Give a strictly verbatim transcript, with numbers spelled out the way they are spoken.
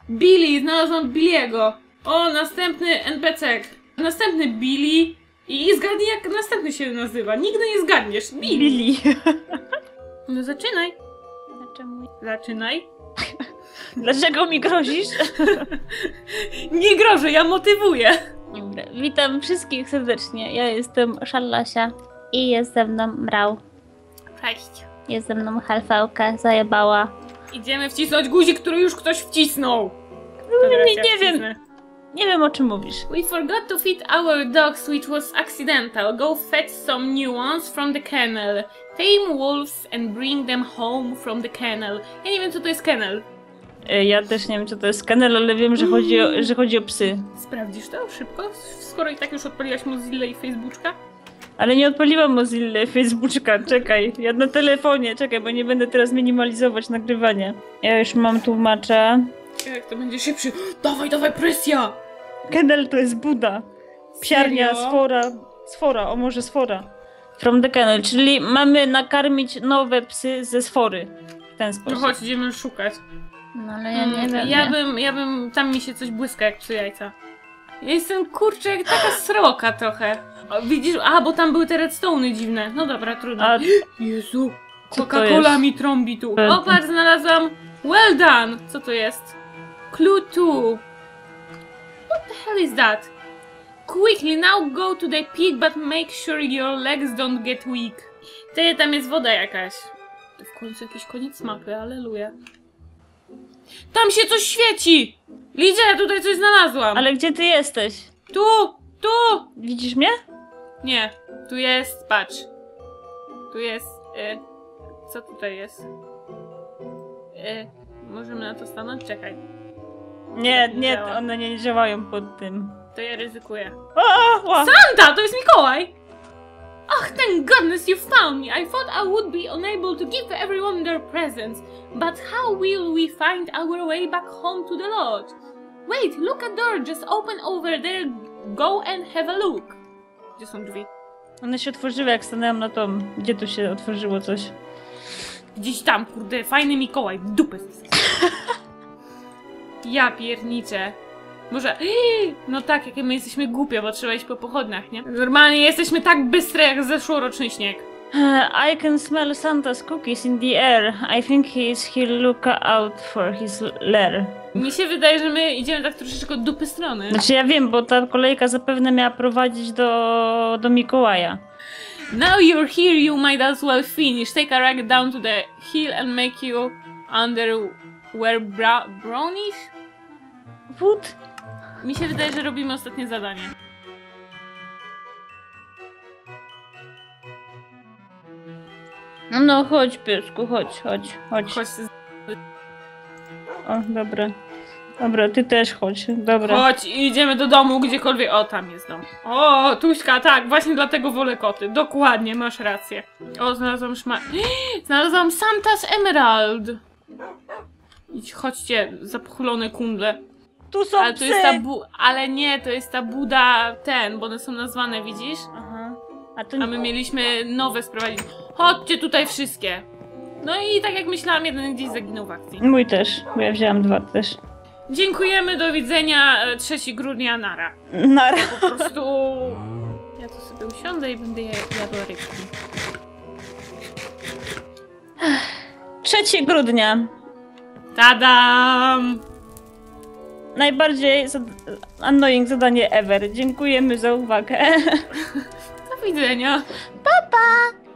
Billy, znalazłam Billiego. O, następny N P C. Następny Billy. I zgadnij, jak następny się nazywa. Nigdy nie zgadniesz. Billy. Billy. No zaczynaj. Dlaczego? Zaczynaj. Dlaczego mi grozisz? Nie grożę, ja motywuję. Dobra. Witam wszystkich serdecznie. Ja jestem Szallasia i jest ze mną Mrał. Cześć. Jest ze mną Halfałka, zajebała. Idziemy wcisnąć guzik, który już ktoś wcisnął. Nie, nie, ja nie wiem. wcisnę. Nie wiem, o czym mówisz. We forgot to feed our dogs, which was accidental. Go fetch some new ones from the kennel. Tame wolves and bring them home from the kennel. Ja nie wiem, co to jest kennel. Ja też nie wiem, co to jest kennel, ale wiem, że chodzi o, że chodzi o psy. Sprawdzisz to szybko? Skoro i tak już odpaliłaś Mozilla i Facebooka? Ale nie odpaliłam Mozilla, Facebooka, czekaj. Ja na telefonie, czekaj, bo nie będę teraz minimalizować nagrywania. Ja już mam tłumacza. Jak to będzie szybszy? Dawaj, dawaj, presja! Kennel to jest Buda. Psiarnia, Serio? sfora, sfora, o może sfora. From the kennel, czyli mamy nakarmić nowe psy ze sfory. W ten No sposób. chodź, idziemy szukać. No ale ja nie wiem. Ja bym, ja bym, tam mi się coś błyska jak przy jajca. Ja jestem, kurczę, jak taka sroka trochę. O, widzisz? A, bo tam były te redstone'y dziwne. No dobra, trudno. A Jezu, Co to Coca-Cola jest? mi trąbi tu. Pewnie. O, patrz, znalazłam. Well done! Co to jest? Clue two. What the hell is that? Quickly, now go to the pig, but make sure your legs don't get weak. Ty, tam jest woda jakaś. To w końcu jakiś koniec mapy, aleluja. Tam się coś świeci! Lidia, ja tutaj coś znalazłam. ale gdzie ty jesteś? Tu! Tu! Widzisz mnie? Nie, tu jest, patrz. Tu jest, y, co tutaj jest? Y, możemy na to stanąć? Czekaj, Nie, Nie nie, działa. one nie działają pod tym. to ja ryzykuję. O, o, Santa, to jest Mikołaj! Ach, thank goodness you found me! I thought I would be unable to give everyone their presents. But how will we find our way back home to the lodge? Wait, look at door just open over there. Go and have a look. Gdzie są drzwi? One się otworzyły, jak stanęłam na tom. Gdzie tu się otworzyło coś? Gdzieś tam, kurde, fajny Mikołaj, w dupę. Ja pierniczę. Może... No tak, jakie my jesteśmy głupie, bo trzeba iść po pochodniach, nie? Normalnie jesteśmy tak bystre jak zeszłoroczny śnieg. I can smell Santa's cookies in the air. I think he's he'll look out for his lair. Mi się wydaje, że my idziemy tak troszeczkę od dupy strony. Znaczy ja wiem, bo ta kolejka zapewne miała prowadzić do, do Mikołaja. Now you're here, you might as well finish. Take a rag down to the hill and make you underwear bra brownish? Wód? Mi się wydaje, że robimy ostatnie zadanie. No, no chodź piesku, chodź, chodź, chodź. Chodź, z- O, dobra. Dobra, ty też chodź, dobra. chodź i idziemy do domu, gdziekolwiek. O, tam jest dom. O, Tuśka, tak, właśnie dlatego wolę koty. Dokładnie, masz rację. O, znalazłam szma... Znalazłam Santa's Emerald. Idź, chodźcie, zapchulone kundle. Tu są Ale psy! to jest ta bu... Ale nie, to jest ta Buda ten, bo one są nazwane, widzisz? Aha. A, to A nie... my mieliśmy nowe sprowadzić. Chodźcie tutaj wszystkie. No i tak jak myślałam, jeden gdzieś zaginął w akcji. Mój też, bo ja wzięłam dwa też. Dziękujemy, do widzenia, e, trzeciego grudnia, nara. Nara. Po prostu... Ja tu sobie usiądę i będę je- jadła rybki. trzeciego grudnia. Tadam! Najbardziej zad... annoying zadanie ever. Dziękujemy za uwagę. Do widzenia. Pa, pa!